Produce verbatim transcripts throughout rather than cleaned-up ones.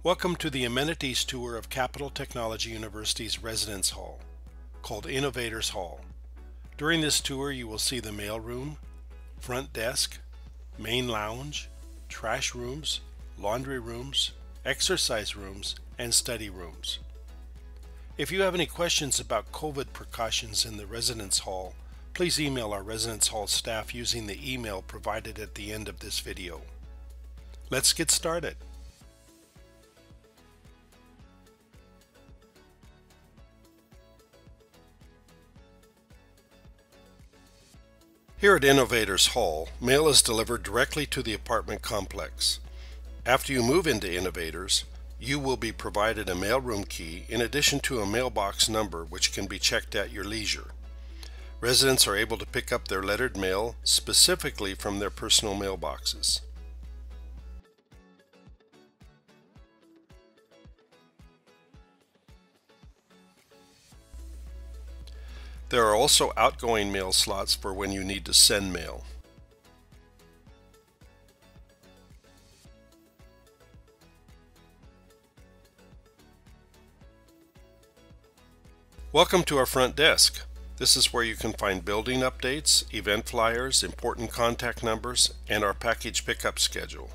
Welcome to the amenities tour of Capital Technology University's Residence Hall, called Innovators Hall. During this tour, you will see the mailroom, front desk, main lounge, trash rooms, laundry rooms, exercise rooms, and study rooms. If you have any questions about COVID precautions in the Residence Hall, please email our Residence Hall staff using the email provided at the end of this video. Let's get started. Here at Innovators Hall, mail is delivered directly to the apartment complex. After you move into Innovators, you will be provided a mailroom key in addition to a mailbox number which can be checked at your leisure. Residents are able to pick up their lettered mail specifically from their personal mailboxes. There are also outgoing mail slots for when you need to send mail. Welcome to our front desk. This is where you can find building updates, event flyers, important contact numbers, and our package pickup schedule.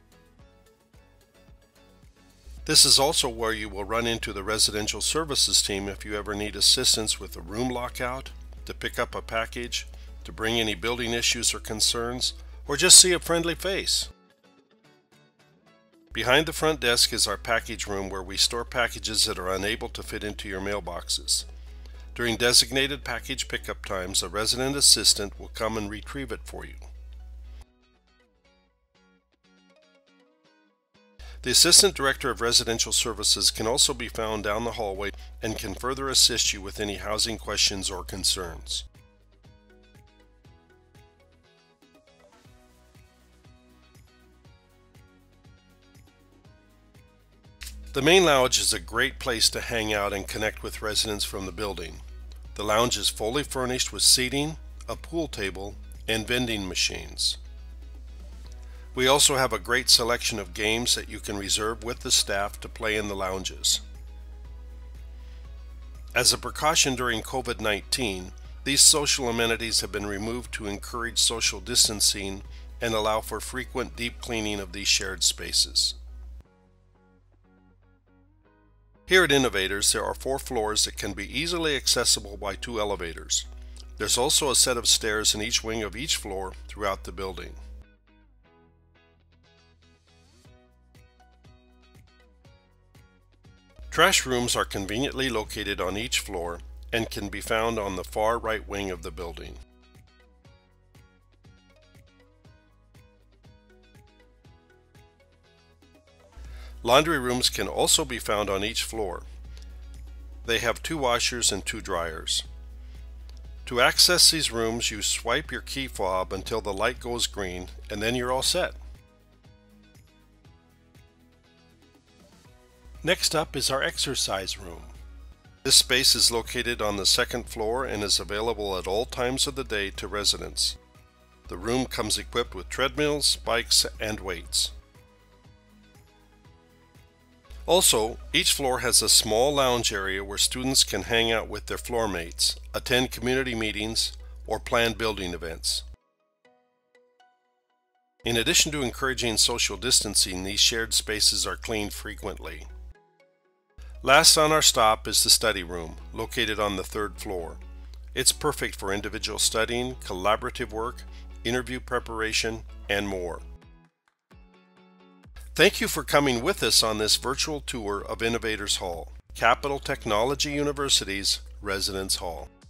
This is also where you will run into the residential services team if you ever need assistance with a room lockout, to pick up a package, to bring any building issues or concerns, or just see a friendly face. Behind the front desk is our package room where we store packages that are unable to fit into your mailboxes. During designated package pickup times, a resident assistant will come and retrieve it for you. The Assistant Director of Residential Services can also be found down the hallway and can further assist you with any housing questions or concerns. The main lounge is a great place to hang out and connect with residents from the building. The lounge is fully furnished with seating, a pool table, and vending machines. We also have a great selection of games that you can reserve with the staff to play in the lounges. As a precaution during COVID nineteen, these social amenities have been removed to encourage social distancing and allow for frequent deep cleaning of these shared spaces. Here at Innovators, there are four floors that can be easily accessible by two elevators. There's also a set of stairs in each wing of each floor throughout the building. Trash rooms are conveniently located on each floor and can be found on the far right wing of the building. Laundry rooms can also be found on each floor. They have two washers and two dryers. To access these rooms, you swipe your key fob until the light goes green, and then you're all set. Next up is our exercise room. This space is located on the second floor and is available at all times of the day to residents. The room comes equipped with treadmills, bikes, and weights. Also, each floor has a small lounge area where students can hang out with their floor mates, attend community meetings, or plan building events. In addition to encouraging social distancing, these shared spaces are cleaned frequently. Last on our stop is the study room, located on the third floor. It's perfect for individual studying, collaborative work, interview preparation, and more. Thank you for coming with us on this virtual tour of Innovators Hall, Capital Technology University's Residence Hall.